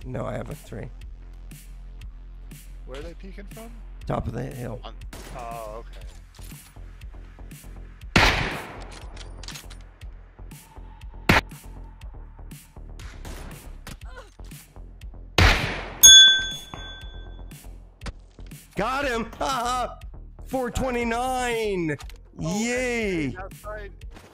No, I have a 3. Where are they peeking from? Top of the hill. Oh, okay. Got him! Haha! 429! Yay! Outside.